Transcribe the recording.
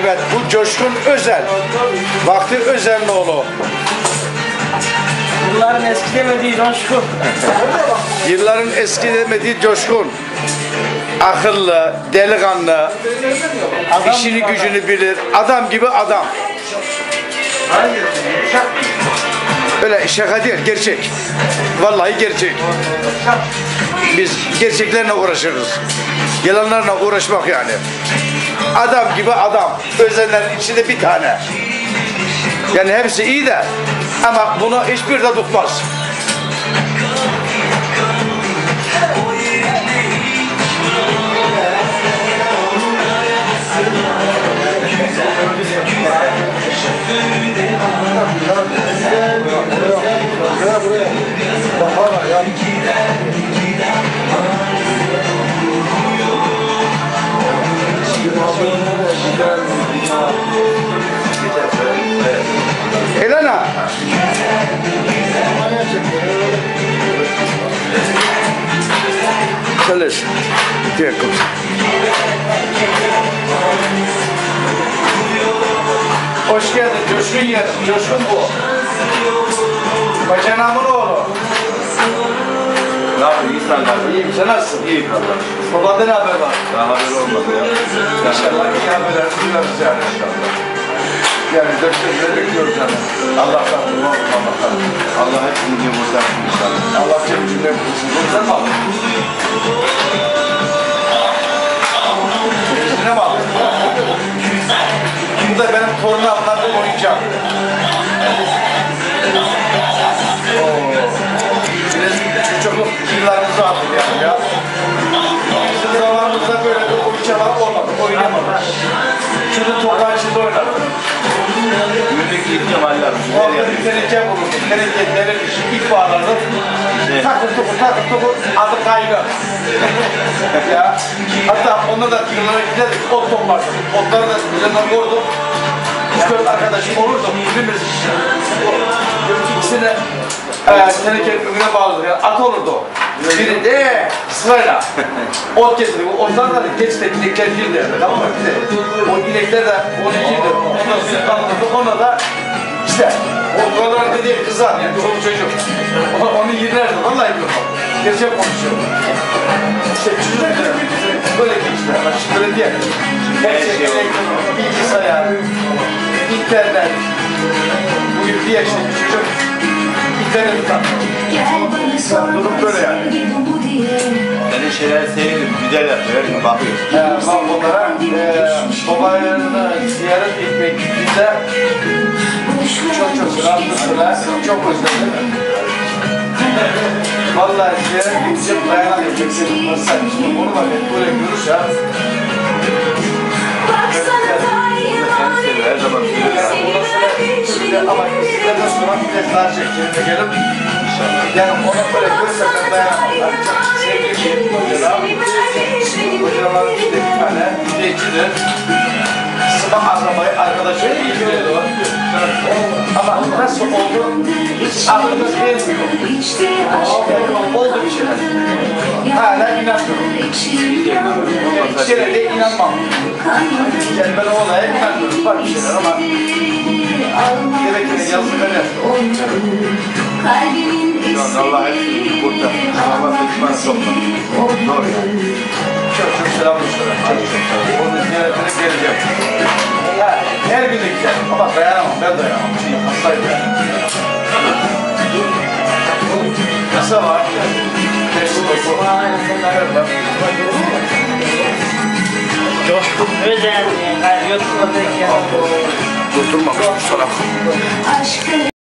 Evet, bu Coşkun Özen. Vahdi Özen'in oğlu. Yılların eskidemediği Coşkun. Yılların eskidemediği Coşkun. Akıllı, delikanlı, işini gücünü bilir. Adam gibi adam. Öyle şaka değil, gerçek. Vallahi gerçek. Biz gerçeklerle uğraşırız. Yalanlarla uğraşmak yani. Adam gibi adam. Özenlerin içinde bir tane. Yani hepsi iyi de ama bunu hiçbir de tutmaz. Elena. Çalış. Diğer konusu. Hoş geldin. Coşkun yer. Coşkun bu. Bacanamın oğlu. Ne yapıyorsun? İyi senden. İyiyim. Sen nasılsın? İyiyim kardeşim. Babada ne haber var? Daha haber olmadı ya. İnşallah iyi haberler duyarız yani inşallah. Yani dörtlerle bekliyoruz yani. Allah'tan kurban Allah'tan. Allah hepsini yumurtasın inşallah. Allah cebimizde yapılsın. Bunu sen mi aldın? Cebimizde mi aldın? Bu da benim torunumla bir oyuncak. Çocukluk yıllarımızı aldık yani ya. Bizim zamanımızda böyle bir oyuncaklar olmadı, oynamadık. Şimdi toprağın içinde oynardık. Günlük gideceğim haller. Orada bir teneke bulurduk, tenekelerin ip bağlardık. Takır tukur, adı kaygı. Ya, hatta onu da yıllara giderdik, ot toplardık. Otları da üzerine vurduk. 3-4 arkadaşım olurdu, birimiz ikisine tenekenin önüne bağladık, yani at olurdu o. Biri de sırayla ot getirdik, otlar da geç de inekler girdi, tamam mı? O inekler de onu girdi, ondan sütlandırdık, ona da işte o kadar dediği kızar yani çoluk çocuk. Onu yerlerdi, vallahi bilmiyorum. Gerçek konuşuyor. İşte böyle geçti, böyle diye. Hepsi bilgisayar, internet, bugün bir yaşında bir çocuk interneti tanıyor. Durum böyle yani. Senin şeyler seviyorum, güzel yapıyor, her gün bakıyorsun. Onlara babalarını ziyaret etmek gittiğinde çok rahatlıkla, çok özledim. Vallahi ziyaret edeceğim, dayanamıyorum. Çekselim, nasıl saymıştım, onu da böyle görüş ya. Her zaman söylüyorum. Ama sizlerden sonra bir kez daha çekeceğim. Gelip inşallah. Yani onu böyle görürsem ben dayanamam. Sevgili bir hocam. Hocalarım işte bir tane müdekçidir. Sıma arabayı arkadaşıyla ilgileniyor. Ama nasıl oldu? Hiç aklımda gelmiyor. Oldu bir şeyler. Hala inanmıyorum. Bir şeyler de inanmam. Yani ben o olaya inanmıyorum. Var bir şeyler ama demek ki yazdıklar yaptım. Şu an Allah hepsini burada. Allah düşmanı sokma. Doğru yani. Çok selam söyle. Onun ziyaretine geleceğim. Her gün de gideceğim. Ama dayanamam, ben dayanamam. Hastayım yani. Nasıl var? Coşkun Özen. YouTube'daki Oturmamış bu salak.